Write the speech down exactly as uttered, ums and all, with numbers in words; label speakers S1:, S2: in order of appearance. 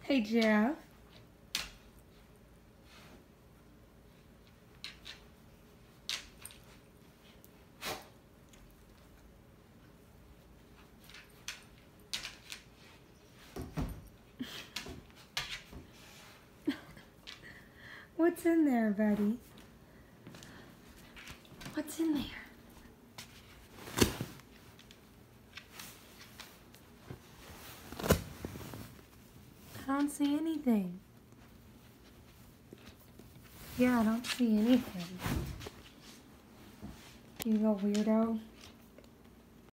S1: Hey, Jeff. What's in there, buddy? What's in there? I don't see anything. Yeah, I don't see anything. You little weirdo.